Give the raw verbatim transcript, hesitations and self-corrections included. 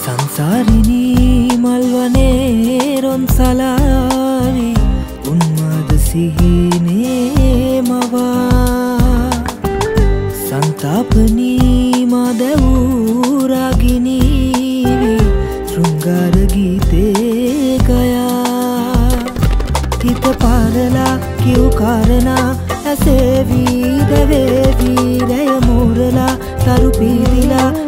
සංසාරිනී මල්වනේ රොන්සලාවි උන්මාද සිහිනේ මවා සංතාපනී මදවූ රාගිනීවි ශෘංගාර ගීතේ ගයා හිත පාරලා කිව් කාරණා ඇසේවි දැවේවි රැය මෝරලා තරු පීරිලා